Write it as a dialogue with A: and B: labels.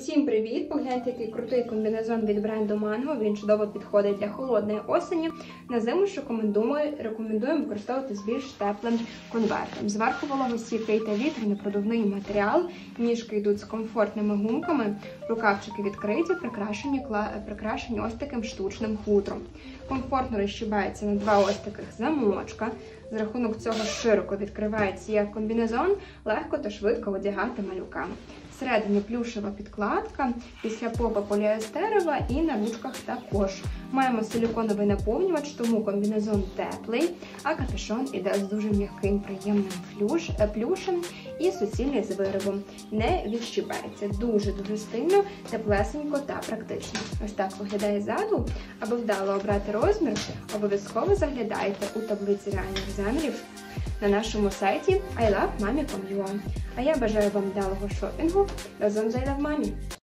A: Усім привіт! Погляньте, який крутий комбінезон від бренду Mango. Він чудово підходить для холодної осені. На зиму ж рекомендуємо використовувати з більш теплим конвертом. Зверху вологостійкий та вітряно-продувний матеріал. Ніжки йдуть з комфортними гумками, рукавчики відкриті, прикрашені ось таким штучним хутром. Комфортно розщібається на два ось таких замочка. За рахунок цього широко відкривається як комбінезон, легко та швидко одягати малюка. Всередині плюшева підкладка, після попа поліестерова і на ручках також. Маємо силіконовий наповнювач, тому комбінезон теплий, а капюшон іде з дуже м'яким, приємним плюшем і суцільний з виробом. Не відщіпається. Дуже стильно, теплесенько та практично. Ось так виглядає ззаду. Аби вдало обрати розмір, обов'язково заглядайте у таблиці реальних замірів на нашому сайті ilovemami.com.ua. А я бажаю вам вдалого шопінгу разом з I Love Mommy!